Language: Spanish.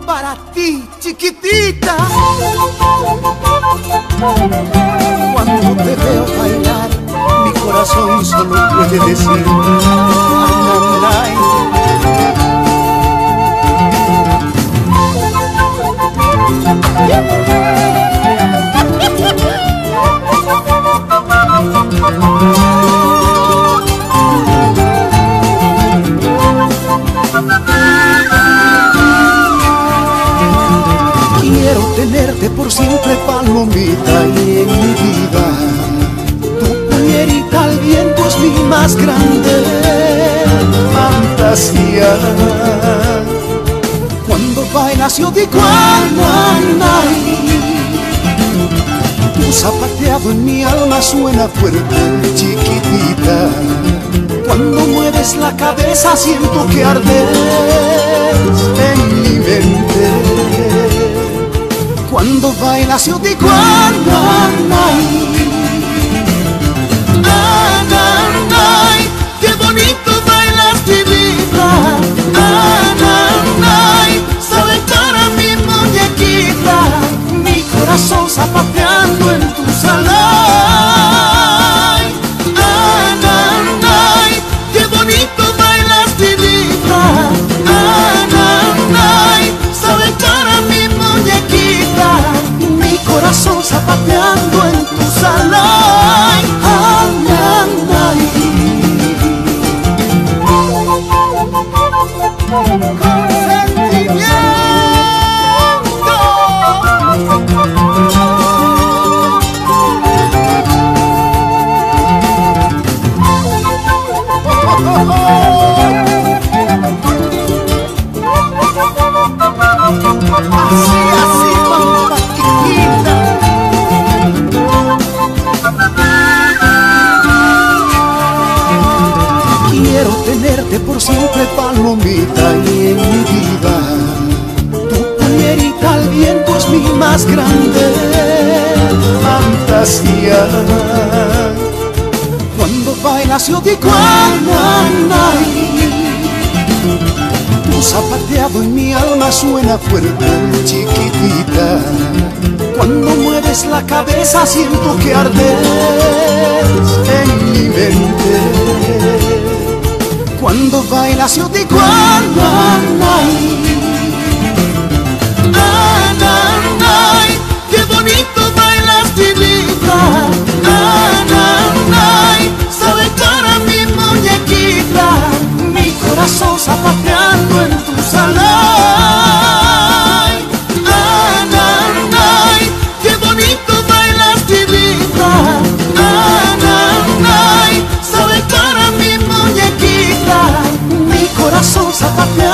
para ti, chiquitita. Cuando te veo bailar, mi corazón solo puede decir ay, quiero tenerte por siempre, palomita, y en mi vida tu puñerita al viento es mi más grande fantasía. Cuando bailas yo digo tu zapateado en mi alma suena fuerte, chiquitita. Cuando mueves la cabeza siento que ardes en mi mente. Cuando bailas yo digo qué bonito bailas mi vida. Sabe para mi muñequita, mi corazón zapateando en tu salón. Qué bonito bailas mi vida. Sabe para mi muñequita, mi corazón zapateando en tu salón. Así, mamá chiquita. Quiero tenerte por siempre, palomita, y en mi vida tu puñerita al viento es mi más grande fantasía. Cuando bailas yo digo tu zapateado en mi alma suena fuerte, chiquitita. Cuando mueves la cabeza siento que ardes en mi mente. Cuando bailas yo digo qué bonito bailas mi vida. Sabe para mi muñequita, mi corazón zapateando en tu salón. Qué bonito bailas mi vida. Sabe para mi muñequita, mi corazón zapateando.